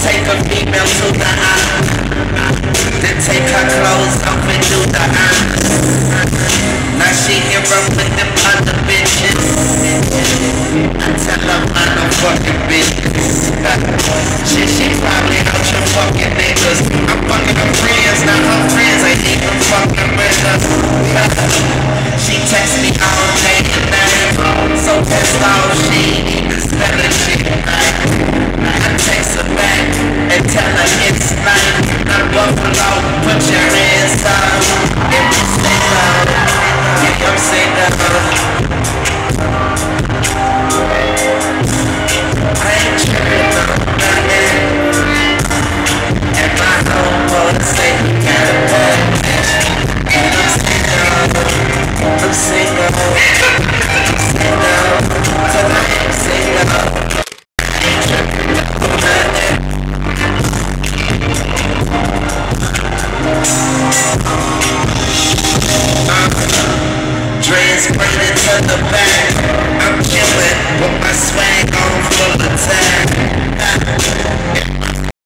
Take a female to the eye, then take her clothes off and do the honors. Now she here up with them other bitches. I tell her I'm no fucking business. Shit, she probably out your fucking niggas. I'm fucking her friends, now her friends ain't even fucking with us. She text me all day and night, so pissed off she ain't even spelling shit right. I text her back and tell her it's night. I'm Buffalo, put your hands up if you say no. Yeah, I'm saying no. I ain't tripping on nothing. And my homeboy say he got a bad bitch. And I'm saying no. I'm saying no. I'm saying no. Cause I ain't saying no. I ain't tripping on nothing. Dreads braided to the back.